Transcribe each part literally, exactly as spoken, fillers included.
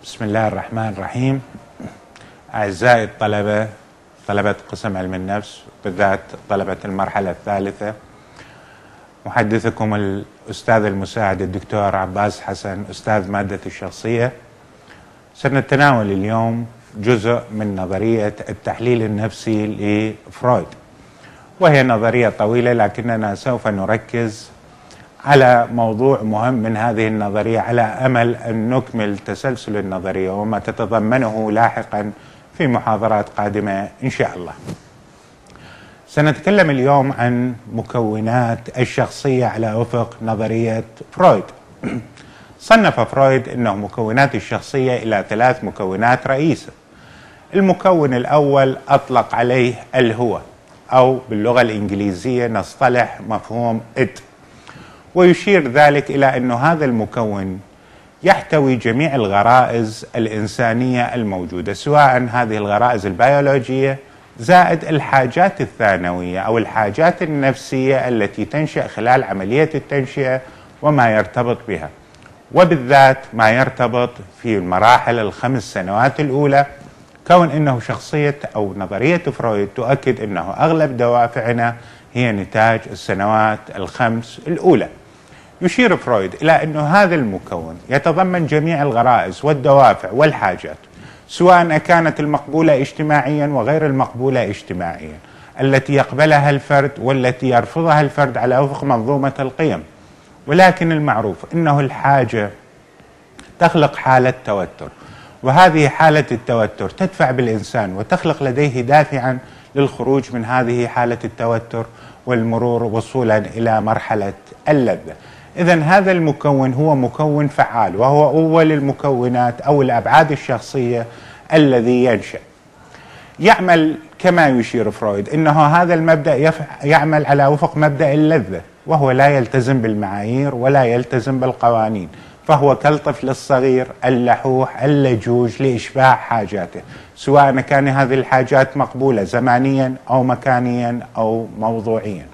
بسم الله الرحمن الرحيم. أعزائي الطلبة، طلبة قسم علم النفس، بالذات طلبة المرحلة الثالثة، محدثكم الأستاذ المساعد الدكتور عباس حسن، أستاذ مادة الشخصية. سنتناول اليوم جزء من نظرية التحليل النفسي لفرويد، وهي نظرية طويلة، لكننا سوف نركز على موضوع مهم من هذه النظرية على أمل أن نكمل تسلسل النظرية وما تتضمنه لاحقا في محاضرات قادمة إن شاء الله. سنتكلم اليوم عن مكونات الشخصية على وفق نظرية فرويد. صنف فرويد أنه مكونات الشخصية إلى ثلاث مكونات رئيسة. المكون الأول أطلق عليه الهو، أو باللغة الإنجليزية نصطلح مفهوم إد، ويشير ذلك إلى أن هذا المكون يحتوي جميع الغرائز الإنسانية الموجودة، سواء هذه الغرائز البيولوجية زائد الحاجات الثانوية أو الحاجات النفسية التي تنشأ خلال عملية التنشئة وما يرتبط بها، وبالذات ما يرتبط في المراحل الخمس سنوات الأولى، كون أنه شخصية أو نظرية فرويد تؤكد أنه أغلب دوافعنا هي نتاج السنوات الخمس الأولى. يشير فرويد إلى أن هذا المكون يتضمن جميع الغرائز والدوافع والحاجات، سواء كانت المقبولة اجتماعيا وغير المقبولة اجتماعيا، التي يقبلها الفرد والتي يرفضها الفرد على وفق منظومة القيم. ولكن المعروف أنه الحاجة تخلق حالة توتر، وهذه حالة التوتر تدفع بالإنسان وتخلق لديه دافعا للخروج من هذه حالة التوتر والمرور وصولا إلى مرحلة اللذة. إذن هذا المكون هو مكون فعال، وهو أول المكونات أو الأبعاد الشخصية الذي ينشأ. يعمل كما يشير فرويد أنه هذا المبدأ يعمل على وفق مبدأ اللذة، وهو لا يلتزم بالمعايير ولا يلتزم بالقوانين، فهو كالطفل الصغير اللحوح اللجوج لإشباع حاجاته، سواء كان هذه الحاجات مقبولة زمانيا أو مكانيا أو موضوعيا.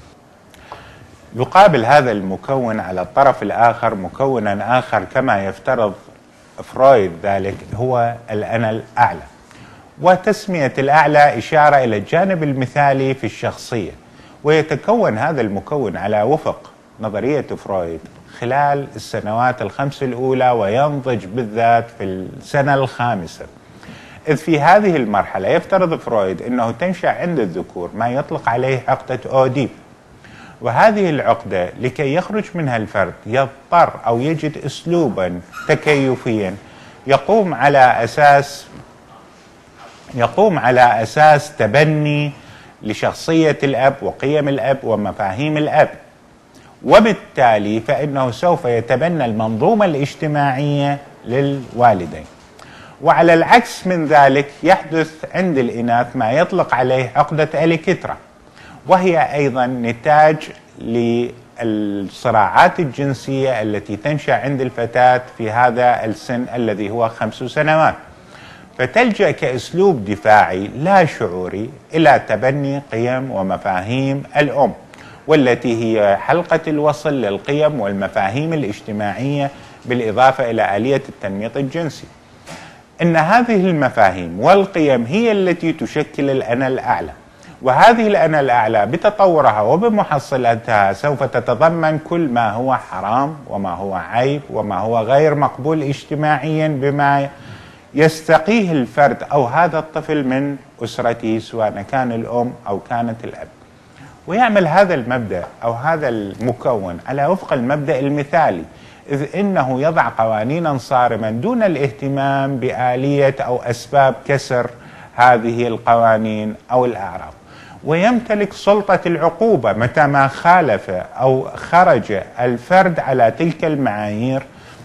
يقابل هذا المكون على الطرف الآخر مكونا آخر كما يفترض فرويد ذلك، هو الأنا الأعلى. وتسمية الأعلى إشارة إلى الجانب المثالي في الشخصية، ويتكون هذا المكون على وفق نظرية فرويد خلال السنوات الخمس الأولى، وينضج بالذات في السنة الخامسة، إذ في هذه المرحلة يفترض فرويد أنه تنشأ عند الذكور ما يطلق عليه عقدة أوديب، وهذه العقدة لكي يخرج منها الفرد يضطر أو يجد أسلوبا تكيفيا يقوم على أساس يقوم على أساس تبني لشخصية الأب وقيم الأب ومفاهيم الأب، وبالتالي فإنه سوف يتبنى المنظومة الاجتماعية للوالدين. وعلى العكس من ذلك يحدث عند الإناث ما يطلق عليه عقدة أليكترا، وهي أيضا نتاج للصراعات الجنسية التي تنشأ عند الفتاة في هذا السن الذي هو خمس سنوات، فتلجأ كأسلوب دفاعي لا شعوري إلى تبني قيم ومفاهيم الأم، والتي هي حلقة الوصل للقيم والمفاهيم الاجتماعية، بالإضافة إلى آلية التنميط الجنسي. إن هذه المفاهيم والقيم هي التي تشكل الأنا الأعلى، وهذه الأنا الأعلى بتطورها وبمحصلتها سوف تتضمن كل ما هو حرام وما هو عيب وما هو غير مقبول اجتماعيا، بما يستقيه الفرد أو هذا الطفل من أسرته، سواء كان الأم أو كانت الأب. ويعمل هذا المبدأ أو هذا المكون على وفق المبدأ المثالي، إذ إنه يضع قوانينا صارما دون الاهتمام بآلية أو أسباب كسر هذه القوانين أو الأعراف، ويمتلك سلطة العقوبة متى ما خالف أو خرج الفرد على تلك المعايير،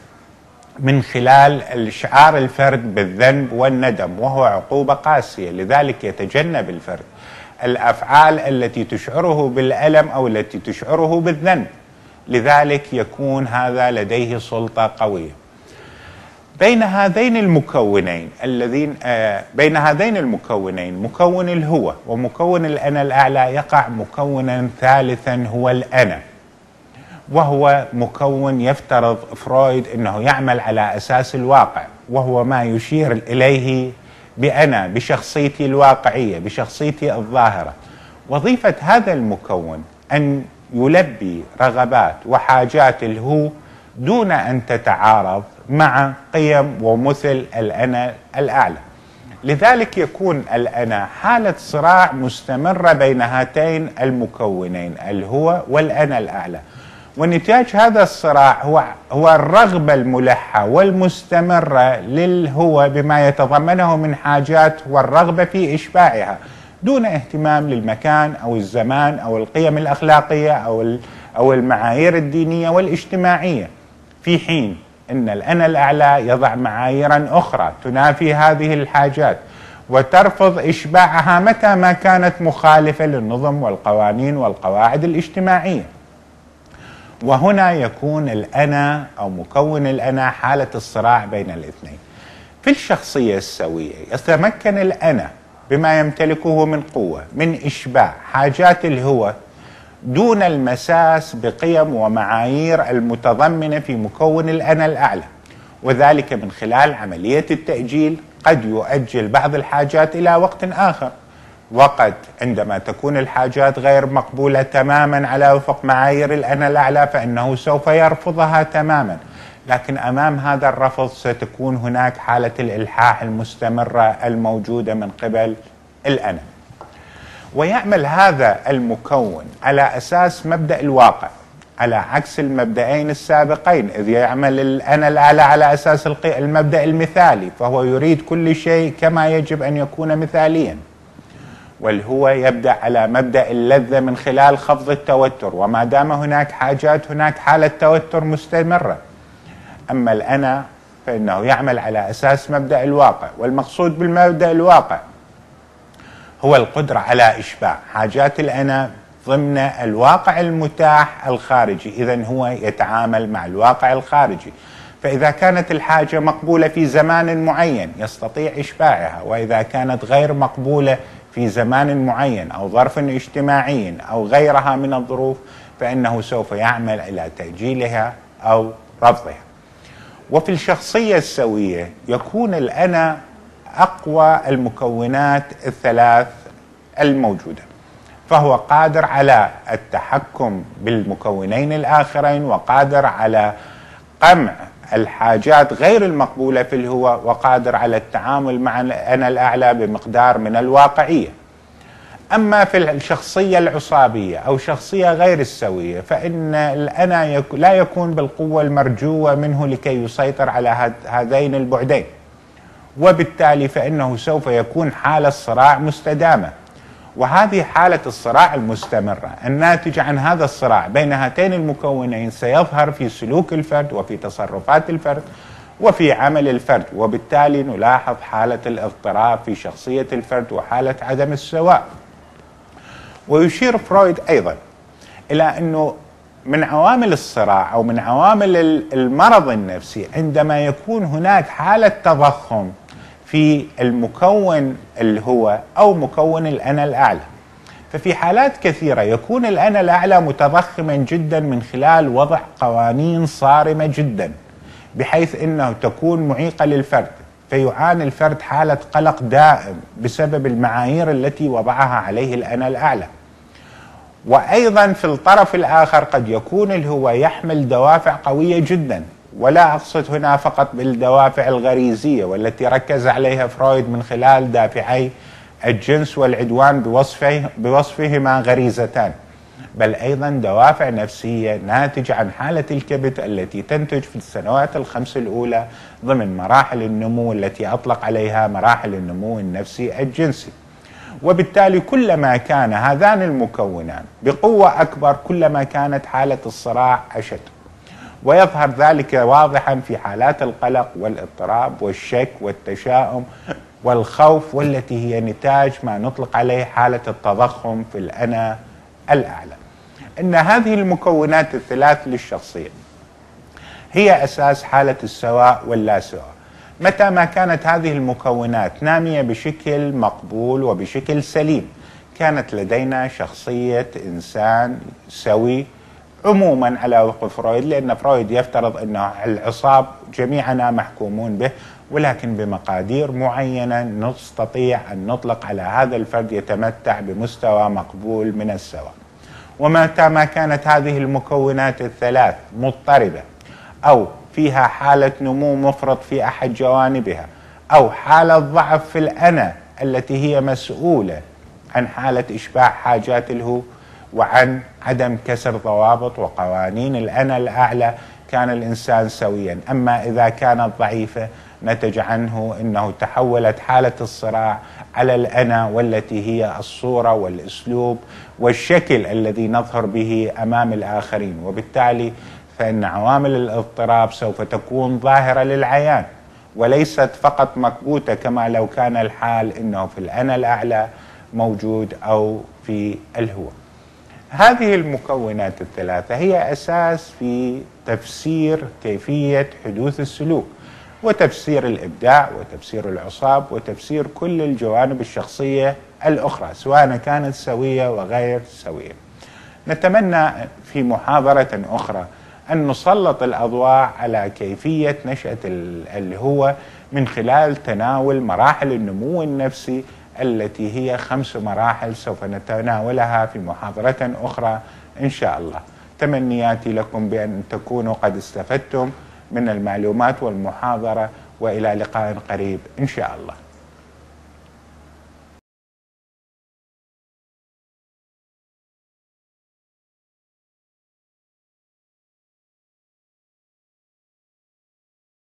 من خلال إشعار الفرد بالذنب والندم، وهو عقوبة قاسية. لذلك يتجنب الفرد الأفعال التي تشعره بالألم أو التي تشعره بالذنب، لذلك يكون هذا لديه سلطة قوية. بين هذين المكونين الذين آه بين هذين المكونين مكون الهو ومكون الأنا الأعلى يقع مكونا ثالثا هو الأنا، وهو مكون يفترض فرويد أنه يعمل على أساس الواقع، وهو ما يشير إليه بأنا، بشخصيتي الواقعية، بشخصيتي الظاهرة. وظيفة هذا المكون أن يلبي رغبات وحاجات الهو دون أن تتعارض مع قيم ومثل الأنا الأعلى. لذلك يكون الأنا حالة صراع مستمرة بين هاتين المكونين الهو والأنا الأعلى، ونتاج هذا الصراع هو هو الرغبة الملحة والمستمرة للهو بما يتضمنه من حاجات والرغبة في إشباعها دون اهتمام للمكان أو الزمان أو القيم الأخلاقية أو أو المعايير الدينية والاجتماعية، في حين أن الأنا الأعلى يضع معاييرا أخرى تنافي هذه الحاجات وترفض إشباعها متى ما كانت مخالفة للنظم والقوانين والقواعد الاجتماعية. وهنا يكون الأنا أو مكون الأنا حالة الصراع بين الاثنين. في الشخصية السوية يتمكن الأنا بما يمتلكه من قوة من إشباع حاجات الهوى دون المساس بقيم ومعايير المتضمنة في مكون الأنا الأعلى، وذلك من خلال عملية التأجيل. قد يؤجل بعض الحاجات إلى وقت آخر، وقد عندما تكون الحاجات غير مقبولة تماما على وفق معايير الأنا الأعلى فإنه سوف يرفضها تماما، لكن أمام هذا الرفض ستكون هناك حالة الإلحاح المستمرة الموجودة من قبل الأنا. ويعمل هذا المكون على أساس مبدأ الواقع على عكس المبدأين السابقين، إذ يعمل الأنا الأعلى على أساس المبدأ المثالي، فهو يريد كل شيء كما يجب أن يكون مثاليا، والهو يبدأ على مبدأ اللذة من خلال خفض التوتر، وما دام هناك حاجات هناك حالة توتر مستمرة. أما الأنا فإنه يعمل على أساس مبدأ الواقع، والمقصود بالمبدأ الواقع هو القدرة على إشباع حاجات الأنا ضمن الواقع المتاح الخارجي. إذن هو يتعامل مع الواقع الخارجي، فإذا كانت الحاجة مقبولة في زمان معين يستطيع إشباعها، وإذا كانت غير مقبولة في زمان معين أو ظرف اجتماعي أو غيرها من الظروف فإنه سوف يعمل إلى تأجيلها أو رفضها. وفي الشخصية السوية يكون الأنا أقوى المكونات الثلاث الموجودة، فهو قادر على التحكم بالمكونين الآخرين، وقادر على قمع الحاجات غير المقبولة في الهو، وقادر على التعامل مع الأنا الأعلى بمقدار من الواقعية. أما في الشخصية العصابية أو شخصية غير السوية فإن الأنا لا يكون بالقوة المرجوة منه لكي يسيطر على هذين البعدين، وبالتالي فإنه سوف يكون حالة صراع مستدامة. وهذه حالة الصراع المستمرة الناتجة عن هذا الصراع بين هاتين المكونين سيظهر في سلوك الفرد وفي تصرفات الفرد وفي عمل الفرد، وبالتالي نلاحظ حالة الاضطراب في شخصية الفرد وحالة عدم السواء. ويشير فرويد أيضا إلى أنه من عوامل الصراع أو من عوامل المرض النفسي عندما يكون هناك حالة تضخم في المكون الهو أو مكون الأنا الأعلى. ففي حالات كثيرة يكون الأنا الأعلى متضخما جدا من خلال وضع قوانين صارمة جدا بحيث أنه تكون معيقة للفرد، فيعاني الفرد حالة قلق دائم بسبب المعايير التي وضعها عليه الأنا الأعلى. وأيضا في الطرف الآخر قد يكون الهو يحمل دوافع قوية جدا، ولا أقصد هنا فقط بالدوافع الغريزية والتي ركز عليها فرويد من خلال دافعي الجنس والعدوان بوصفه بوصفهما غريزتان، بل أيضا دوافع نفسية ناتجة عن حالة الكبت التي تنتج في السنوات الخمس الأولى ضمن مراحل النمو التي أطلق عليها مراحل النمو النفسي الجنسي. وبالتالي كلما كان هذان المكونان بقوة أكبر كلما كانت حالة الصراع أشد، ويظهر ذلك واضحا في حالات القلق والاضطراب والشك والتشاؤم والخوف، والتي هي نتاج ما نطلق عليه حالة التضخم في الأنا الأعلى. إن هذه المكونات الثلاث للشخصية هي أساس حالة السواء واللا سواء. متى ما كانت هذه المكونات نامية بشكل مقبول وبشكل سليم كانت لدينا شخصية إنسان سوي عموما على وفق فرويد، لأن فرويد يفترض أن العصاب جميعنا محكومون به، ولكن بمقادير معينة نستطيع أن نطلق على هذا الفرد يتمتع بمستوى مقبول من السواء. ومتى ما كانت هذه المكونات الثلاث مضطربة أو فيها حالة نمو مفرط في أحد جوانبها أو حالة ضعف في الأنا التي هي مسؤولة عن حالة إشباع حاجات الهو وعن عدم كسر ضوابط وقوانين الأنا الأعلى، كان الإنسان سويا. أما إذا كانت ضعيفة نتج عنه أنه تحولت حالة الصراع على الأنا، والتي هي الصورة والأسلوب والشكل الذي نظهر به أمام الآخرين، وبالتالي فإن عوامل الاضطراب سوف تكون ظاهرة للعيان وليست فقط مكبوتة كما لو كان الحال أنه في الأنا الأعلى موجود أو في الهو. هذه المكونات الثلاثة هي أساس في تفسير كيفية حدوث السلوك وتفسير الإبداع وتفسير العصاب وتفسير كل الجوانب الشخصية الأخرى سواء كانت سوية وغير سوية. نتمنى في محاضرة أخرى أن نسلط الأضواء على كيفية نشأة الهوى من خلال تناول مراحل النمو النفسي التي هي خمس مراحل سوف نتناولها في محاضرة أخرى إن شاء الله. تمنياتي لكم بأن تكونوا قد استفدتم من المعلومات والمحاضرة، وإلى لقاء قريب إن شاء الله.